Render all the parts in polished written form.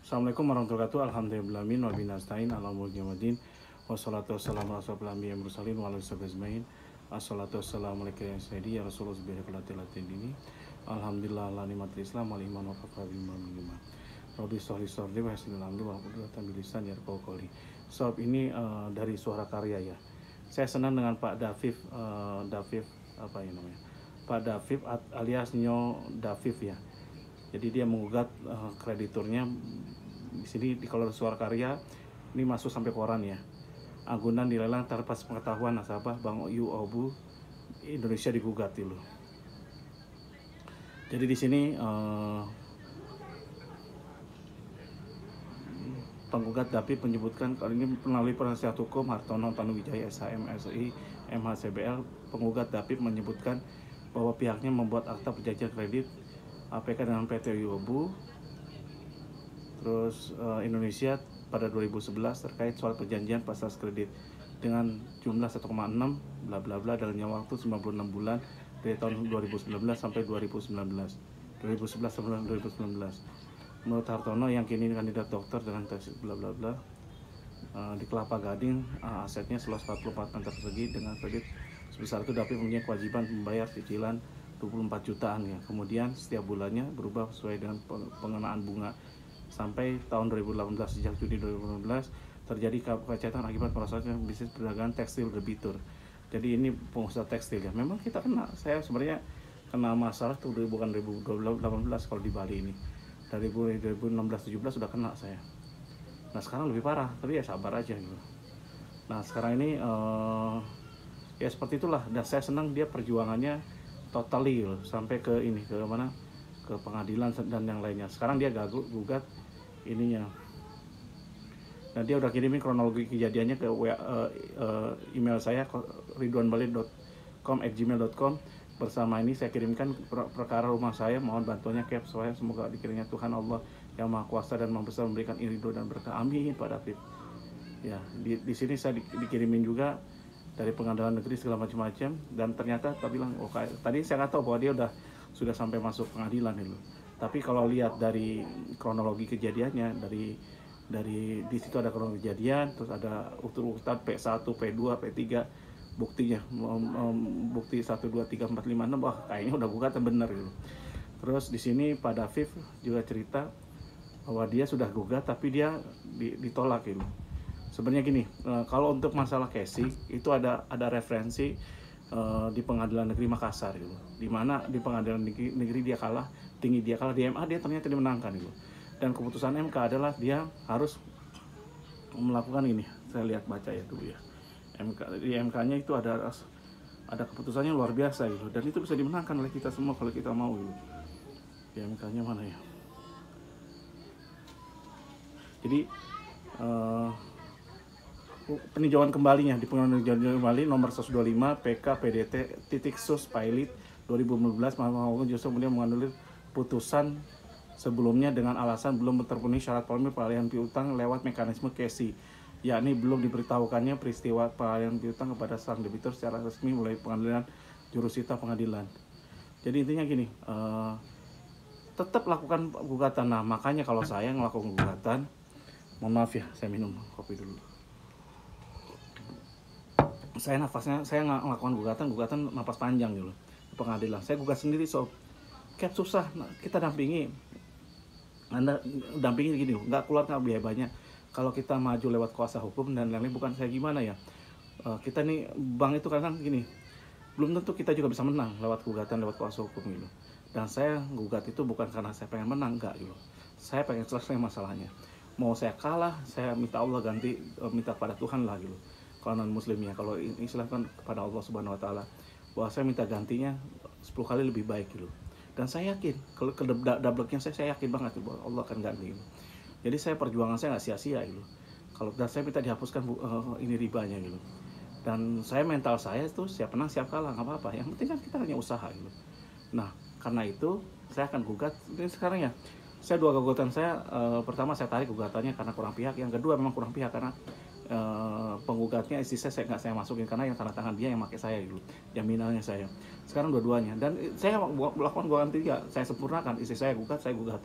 Assalamualaikum warahmatullahi wabarakatuh. Alhamdulillahirrahmanirrahim. Wa binasta'in ala mulki waddin. Wassalatu wassalamu ala asyrofil anbiya'i wal mursalin wa ala alihi ajmain. Assalatu wassalamu alayka ya sayyidi ya rasulullah bihi dini. Alhamdulillah la nikmatil islam wal iman wa kafa bima min. Rabbi sholli sholli wa hasinil amri wa qudatan bil lisan yarqau qawli. Sob ini dari Suara Karya ya. Saya senang dengan Pak Daviv apa ya namanya? Pak Daviv alias Nyo Daviv ya. Jadi dia menggugat krediturnya di sini kalau Suara Karya ini masuk sampai koran ya. Agunan dilelang tanpa pengetahuan nasabah Bang Yu Obu Indonesia digugat dulu. Jadi di sini penggugat Daviv menyebutkan kali ini melalui penasihat hukum Hartono Tanuwijaya SHM SI MHCBL, penggugat Daviv menyebutkan bahwa pihaknya membuat akta perjanjian kredit APK dengan PT Yobu terus Indonesia pada 2011 terkait soal perjanjian pasas kredit dengan jumlah 1,6 bla bla bla dalam waktu 96 bulan dari tahun 2019 sampai 2011 sampai 2019. Menurut Hartono yang kini kandidat dokter dengan tes bla bla bla di Kelapa Gading, asetnya seluas 44 meter persegi dengan kredit sebesar itu Daviv mempunyai kewajiban membayar cicilan 24 jutaan ya. Kemudian setiap bulannya berubah sesuai dengan pengenaan bunga sampai tahun 2018. Sejak Juni 2018 terjadi kemacetan akibat merosotnya bisnis perdagangan tekstil debitur. Jadi ini pengusaha tekstil ya. Memang kita kena, saya sebenarnya kena masalah tuh bukan 2018 kalau di Bali ini. Dari 2016-17 sudah kena saya. Nah sekarang lebih parah, tapi ya sabar aja gitu. Nah sekarang ini ya seperti itulah. Dan saya senang dia perjuangannya totally gitu, sampai ke ini ke mana, ke pengadilan dan yang lainnya. Sekarang dia gugat ininya. Dan dia udah kirimin kronologi kejadiannya ke email saya ridwanbali.com@gmail.com. Bersama ini saya kirimkan perkara rumah saya, mohon bantuannya Cap saya, semoga dikiranya Tuhan Allah yang Maha Kuasa dan Maha Besar memberikan ridho dan berkah. Amin Pak David. Ya, di sini saya dikirimin juga dari pengadilan negeri segala macam-macam, dan ternyata tak bilang tadi saya nggak tahu bahwa dia sudah sampai masuk pengadilan itu. Tapi kalau lihat dari kronologi kejadiannya, dari di situ ada kronologi kejadian, terus ada urutan P1, P2, P3, buktinya bukti 1 2 3 4 5 6, wah kayaknya udah gugatan bener gitu. Terus di sini Pak Daviv juga cerita bahwa dia sudah gugat tapi dia ditolak gitu. Sebenarnya gini, kalau untuk masalah casing itu ada referensi di Pengadilan Negeri Makassar gitu. Di mana di Pengadilan Negeri dia kalah, tinggi dia kalah, di MA dia ternyata dimenangkan gitu. Dan keputusan MK adalah dia harus melakukan ini. Saya lihat baca ya dulu ya. Di MK-nya itu ada keputusannya luar biasa gitu, dan itu bisa dimenangkan oleh kita semua kalau kita mau gitu. Di MK-nya mana ya? Jadi peninjauan kembalinya di Pengadilan Kembali nomor 125 PK PDT titik sus pilot 2015, Mahkamah Agung justru kemudian menganulir putusan sebelumnya dengan alasan belum terpenuhi syarat formil pengalihan piutang lewat mekanisme KESI, yakni belum diberitahukannya peristiwa pengalihan piutang kepada sang debitur secara resmi melalui pengadilan jurusita pengadilan. Jadi intinya gini, tetap lakukan gugatan. Nah makanya kalau saya ngelakukan gugatan, mohon maaf ya, saya minum kopi dulu. Saya nggak melakukan gugatan napas panjang gitu di pengadilan. Saya gugat sendiri sob. Cap susah, kita dampingi. Anda dampingi gini, nggak keluar nggak biaya banyak. Kalau kita maju lewat kuasa hukum dan lain-lain, bukan saya gimana ya. Kita nih bank itu kadang gini, belum tentu kita juga bisa menang lewat gugatan lewat kuasa hukum gitu. Dan saya gugat itu bukan karena saya pengen menang, enggak gitu. Saya pengen selesai masalahnya. Mau saya kalah, saya minta Allah ganti, minta pada Tuhan lah gitu. Kalau non muslimnya, kalau Islam kan kepada Allah Subhanahu Wa Taala, bahwa saya minta gantinya 10 kali lebih baik gitu. Dan saya yakin kalau ke double-nya saya yakin banget bahwa Allah akan ganti gitu. Jadi saya perjuangan saya nggak sia-sia gitu. Kalau dan saya minta dihapuskan ini ribanya gitu. Dan saya mental saya itu siap menang siap kalah nggak apa-apa. Yang penting kan kita hanya usaha gitu. Nah karena itu saya akan gugat ini sekarang ya. Saya dua gugatan saya, pertama saya tarik gugatannya karena kurang pihak, yang kedua memang kurang pihak karena penggugatnya istri saya nggak saya masukin karena yang tanda tangan dia yang pakai saya dulu, jaminannya saya. Sekarang dua-duanya, dan saya melakukan gugatan 3, saya sempurnakan, istri saya gugat,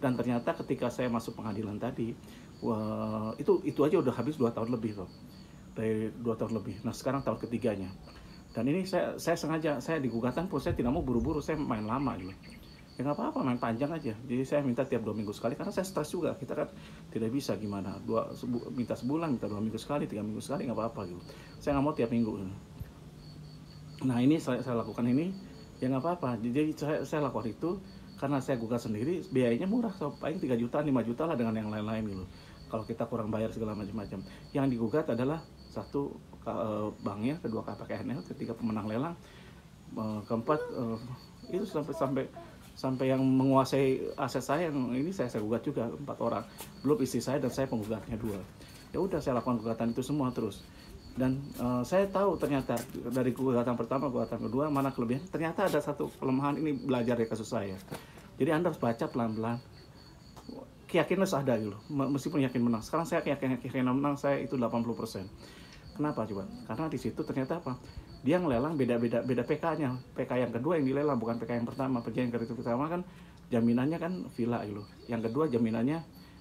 Dan ternyata ketika saya masuk pengadilan tadi, wah, itu aja udah habis 2 tahun lebih loh, dari 2 tahun lebih. Nah sekarang tahun ketiganya. Dan ini saya sengaja, saya di gugatan pun saya tidak mau buru-buru, saya main lama gitu. Ya nggak apa-apa, main panjang aja. Jadi saya minta tiap 2 minggu sekali, karena saya stres juga. Kita kan tidak bisa gimana, minta sebulan, minta 2 minggu sekali, 3 minggu sekali, nggak apa-apa gitu. Saya nggak mau tiap minggu. Nah ini saya lakukan ini, ya nggak apa-apa. Jadi saya lakukan itu karena saya gugat sendiri, biayanya murah, so, paling 3 juta, 5 juta lah dengan yang lain-lain gitu. Kalau kita kurang bayar segala macam-macam. Yang digugat adalah satu, banknya, kedua KPKNL, ketiga pemenang lelang, keempat itu sampai yang menguasai aset saya, yang ini saya gugat juga 4 orang, belum istri saya dan saya penggugatnya 2. Ya udah saya lakukan gugatan itu semua terus. Dan saya tahu ternyata dari gugatan pertama, gugatan kedua, mana kelebihan. Ternyata ada satu kelemahan, ini belajar dari kasus saya. Jadi Anda harus baca pelan-pelan. Keyakinan ada gitu, meskipun yakin menang. Sekarang saya yakin menang saya itu 80%. Kenapa coba? Karena di situ ternyata apa? Dia ngelelang beda PK-nya. PK yang kedua yang dilelang, bukan PK yang pertama. PK yang pertama kan jaminannya kan villa gitu. Yang kedua jaminannya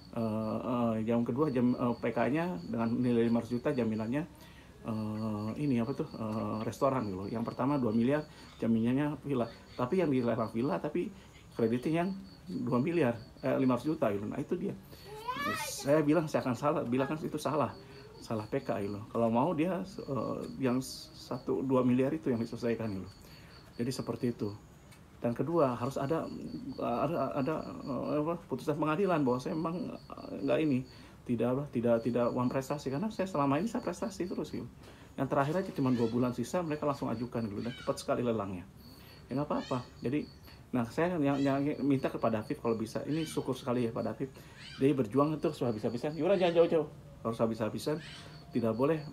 PK-nya dengan nilai 500 juta jaminannya ini apa tuh, restoran gitu. Yang pertama 2 miliar jaminannya villa. Tapi yang dilelang villa tapi kreditnya yang 2 miliar 500 juta gitu. Nah itu dia. Saya bilang saya akan bilang kan itu salah PK gitu. Kalau mau dia yang 1-2 miliar itu yang diselesaikan gitu. Jadi seperti itu. Dan kedua harus ada putusan pengadilan bahwa saya memang nggak ini, tidak uang prestasi, karena saya selama ini saya prestasi terus gitu. Yang terakhir aja cuma 2 bulan sisa mereka langsung ajukan gitu, dan cepat sekali lelangnya. Ya nggak apa-apa. Jadi nah saya yang minta kepada Afif kalau bisa, ini syukur sekali ya Pak Afif, dia berjuang terus habis-habisan. Yaudah jangan jauh-jauh, harus habis-habisan, tidak boleh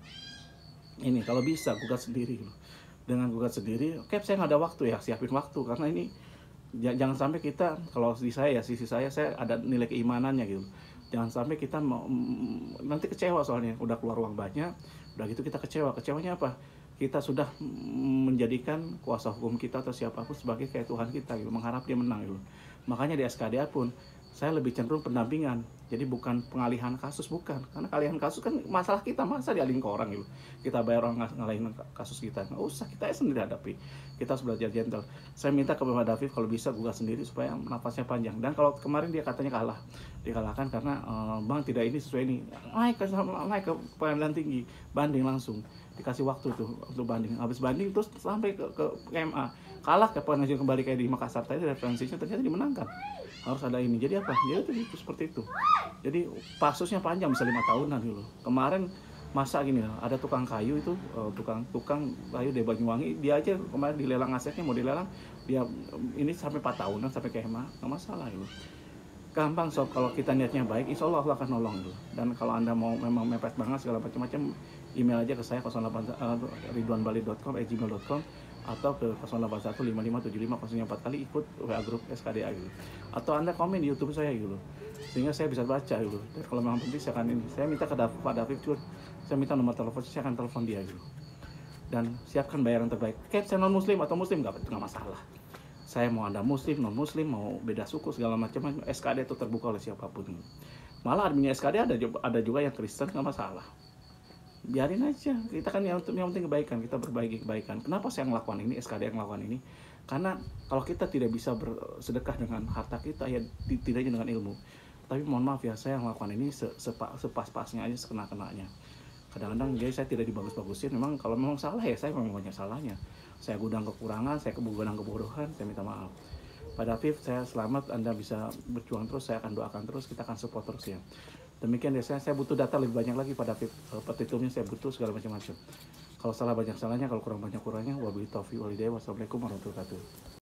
ini. Kalau bisa gugat sendiri, dengan gugat sendiri. Oke, saya nggak ada waktu ya, siapin waktu, karena ini jangan sampai kita, kalau di saya, sisi saya ada nilai keimanannya gitu. Jangan sampai kita nanti kecewa, soalnya udah keluar uang banyak, udah gitu kita kecewanya apa? Kita sudah menjadikan kuasa hukum kita atau siapapun sebagai kayak Tuhan kita gitu, mengharap dia menang gitu. Makanya di SKDA pun saya lebih cenderung pendampingan, jadi bukan pengalihan kasus, bukan. Karena pengalihan kasus kan masalah kita, masa dialihin ke orang gitu. Kita bayar orang ngalihin kasus kita, nggak usah, kita sendiri hadapi. Kita harus belajar gentle. Saya minta kepada David kalau bisa gugat sendiri supaya nafasnya panjang. Dan kalau kemarin dia katanya dikalahkan karena bang tidak ini sesuai ini, naik ke pengadilan tinggi, banding langsung, dikasih waktu tuh untuk banding. Habis banding terus sampai ke MA, kalah ke pengadilan kembali kayak di Makassar tadi, referensinya ternyata dimenangkan. Harus ada ini. Jadi apa? Jadi itu seperti itu. Jadi kasusnya panjang, bisa 5 tahunan gitu. Kemarin masa gini, ada tukang kayu itu, tukang kayu dari Banyuwangi, dia aja kemarin dilelang asetnya, mau dilelang, dia ini sampai 4 tahunan sampai ke HEMA, nggak masalah gitu. Gampang sob, kalau kita niatnya baik, insya Allah akan nolong gitu. Dan kalau Anda mau memang mepet banget segala macam-macam, email aja ke saya 08ridwanbali.com@gmail.com atau ke 0815575004 kali ikut WA grup SKDA gitu. Atau Anda komen di YouTube saya gitu, sehingga saya bisa baca gitu. Dan kalau memang penting saya akan ini, saya minta ke Pak David juga, saya minta nomor telepon, saya akan telepon dia gitu. Dan siapkan bayaran terbaik. Kayak saya non muslim atau muslim nggak masalah. Saya mau Anda muslim, non muslim, mau beda suku segala macam, SKD itu terbuka oleh siapapun. Malah adminnya SKD ada juga yang Kristen, nggak masalah. Biarin aja, kita kan yang penting kebaikan, kita berbagi kebaikan. Kenapa saya ngelakukan ini, SKD yang ngelakukan ini? Karena kalau kita tidak bisa bersedekah dengan harta kita, ya tidaknya dengan ilmu. Tapi mohon maaf ya, saya ngelakukan ini sepas-pasnya aja, sekena-kenanya. Kadang-kadang jadi saya tidak dibagus-bagusin. Memang kalau memang salah ya saya memang banyak salahnya. Saya gudang kekurangan, saya gudang kebodohan, saya minta maaf. Pak David, saya selamat, Anda bisa berjuang terus, saya akan doakan terus, kita akan support terus ya. Demikian ya, saya butuh data lebih banyak lagi Pak David, petitumnya saya butuh segala macam-macam. Kalau salah banyak salahnya, kalau kurang banyak kurangnya. Wabillahi taufiq wal hidayah. Wassalamualaikum warahmatullahi wabarakatuh.